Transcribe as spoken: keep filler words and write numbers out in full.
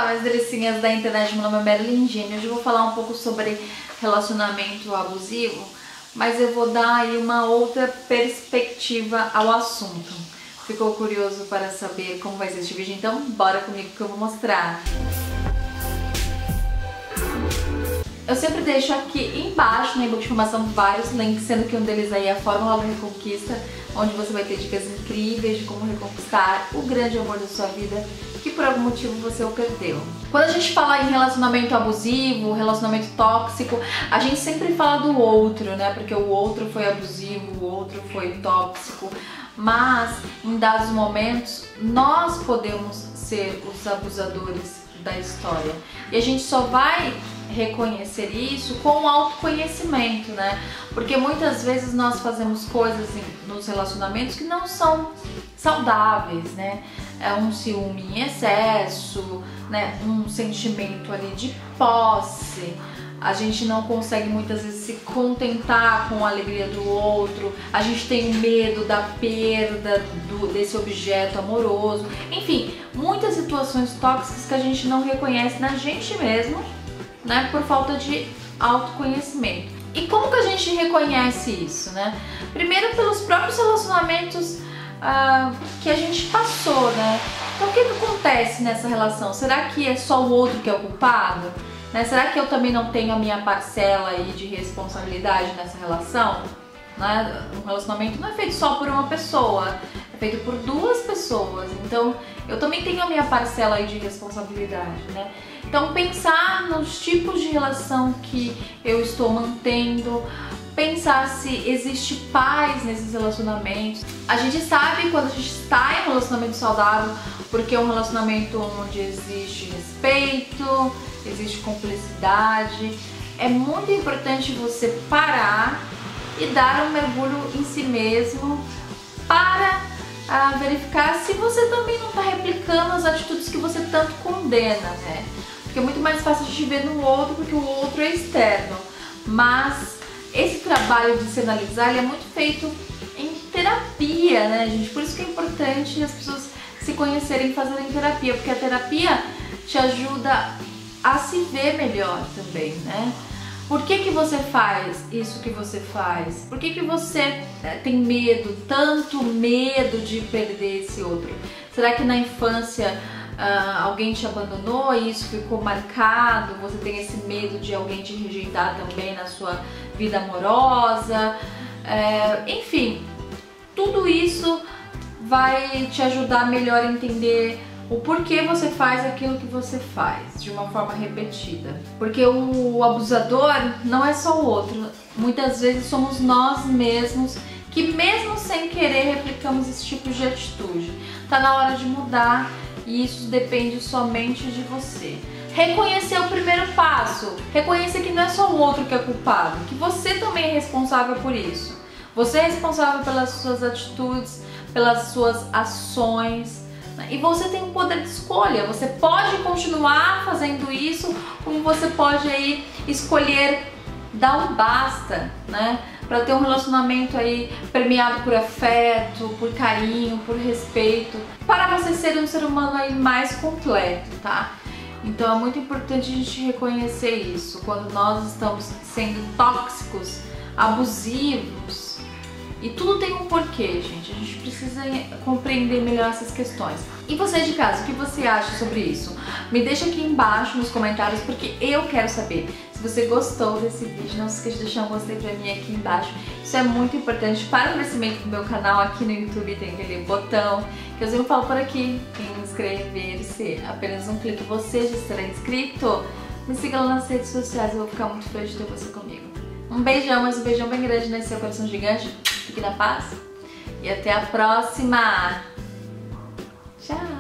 minhas delicinhas da internet, meu nome é Marilyn Gene. Hoje eu vou falar um pouco sobre relacionamento abusivo, mas eu vou dar aí uma outra perspectiva ao assunto. Ficou curioso para saber como vai ser este vídeo? Então bora comigo que eu vou mostrar. Eu sempre deixo aqui embaixo na e-book de informação vários links, sendo que um deles aí é a Fórmula da Reconquista, onde você vai ter dicas incríveis de como reconquistar o grande amor da sua vida que por algum motivo você o perdeu. Quando a gente fala em relacionamento abusivo, relacionamento tóxico, a gente sempre fala do outro, né? Porque o outro foi abusivo, o outro foi tóxico, mas em dados momentos nós podemos ser os abusadores da história. E a gente só vai reconhecer isso com o autoconhecimento, né? Porque muitas vezes nós fazemos coisas nos relacionamentos que não são saudáveis, né? É um ciúme em excesso, né? Um sentimento ali de posse. A gente não consegue muitas vezes se contentar com a alegria do outro, a gente tem medo da perda do, desse objeto amoroso. Enfim, muitas situações tóxicas que a gente não reconhece na gente mesmo, né, por falta de autoconhecimento. E como que a gente reconhece isso, né? Primeiro pelos próprios relacionamentos ah, que a gente passou, né? Então o que que acontece nessa relação? Será que é só o outro que é o culpado? Né? Será que eu também não tenho a minha parcela aí de responsabilidade nessa relação? Né? Um relacionamento não é feito só por uma pessoa, é feito por duas pessoas. Então eu também tenho a minha parcela aí de responsabilidade, né? Então pensar nos tipos de relação que eu estou mantendo, pensar se existe paz nesses relacionamentos. A gente sabe quando a gente está em um relacionamento saudável, porque é um relacionamento onde existe respeito, existe cumplicidade. É muito importante você parar e dar um mergulho em si mesmo para ah, verificar se você também não está replicando as atitudes que você tanto condena, né? Porque é muito mais fácil a gente ver no outro porque o outro é externo. Mas esse trabalho de se analisar ele é muito feito em terapia, né, gente? Por isso que é importante as pessoas se conhecerem e fazerem terapia, porque a terapia te ajuda a se ver melhor também, né? Por que que você faz isso que você faz? Por que que você né, tem medo, tanto medo de perder esse outro? Será que na infância uh, alguém te abandonou e isso ficou marcado? Você tem esse medo de alguém te rejeitar também na sua vida amorosa? É, enfim, tudo isso vai te ajudar melhor a entender o porquê você faz aquilo que você faz de uma forma repetida. Porque o abusador não é só o outro, muitas vezes somos nós mesmos que mesmo sem querer replicamos esse tipo de atitude. Tá na hora de mudar e isso depende somente de você. Reconhecer o primeiro passo, reconhecer que não é só o outro que é culpado, que você também é responsável por isso. Você é responsável pelas suas atitudes, pelas suas ações. E você tem um poder de escolha, você pode continuar fazendo isso, como você pode aí escolher dar um basta, né? Para ter um relacionamento aí permeado por afeto, por carinho, por respeito, para você ser um ser humano aí mais completo, tá? Então é muito importante a gente reconhecer isso, quando nós estamos sendo tóxicos, abusivos. E tudo tem um porquê, gente. A gente precisa compreender melhor essas questões. E você de casa, o que você acha sobre isso? Me deixa aqui embaixo nos comentários, porque eu quero saber. Se você gostou desse vídeo, não se esqueça de deixar um gostei pra mim aqui embaixo. Isso é muito importante para o crescimento do meu canal. Aqui no YouTube tem aquele botão que eu sempre falo por aqui, em inscrever-se. Apenas um clique você já estará inscrito. Me siga lá nas redes sociais, eu vou ficar muito feliz de ter você comigo. Um beijão, mas um beijão bem grande nesse seu coração gigante. Fique na paz e até a próxima. Tchau!